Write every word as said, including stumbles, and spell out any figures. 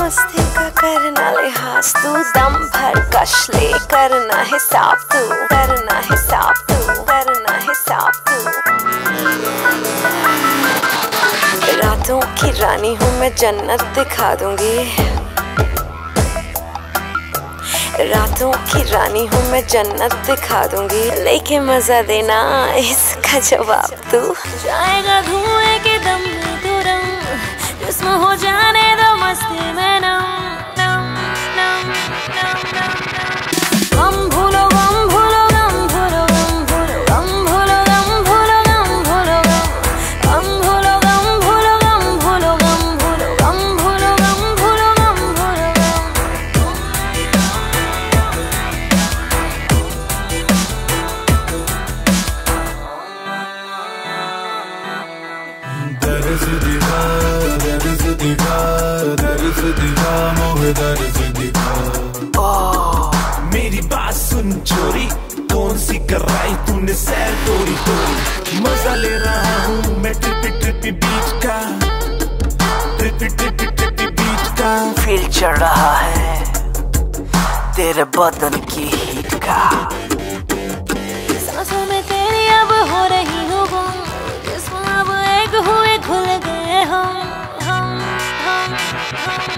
मस्ती का करना लिहाज तू, दम भर कश ले करना हिसाब तू, करना हिसाब तू, करना हिसाब तू। रातों की रानी हूँ मैं, जन्नत दिखा दूंगी। रातों की रानी हूँ मैं, जन्नत दिखा दूंगी। लेके मजा देना इसका जवाब तू। जाएगा धुएं के दम में तू रम, जिस्म हो जाने दो मस्ती में नम, नम, नम, नम, नम, नम। गम भूलो गम भूलो गम भूलो गम भूलो गम भूलो गम भूलो गम भूलो गम गम भूलो गम भूलो गम भूलो गम भूलो गम भूलो गम भूलो गम भूलो गम। दर्द दिखा दर्द दिखा दर्द दिखा मोहे दर्द दिखा। मेरी बात सुन छोरी, कौन सी कराई तूने सैर तोड़ी तोड़ी। मजा ले रहा हूँ मैं ट्रिपी ट्रिपी बीच का, ट्रिपी ट्रिपी ट्रिपी बीच का। फील चढ़ रहा है तेरे बदन की हीट का। सांसों में तेरी अब हो रही हूँ गुम, जिस्म अब एक हुए घुल गए हम, हम, हम, हम।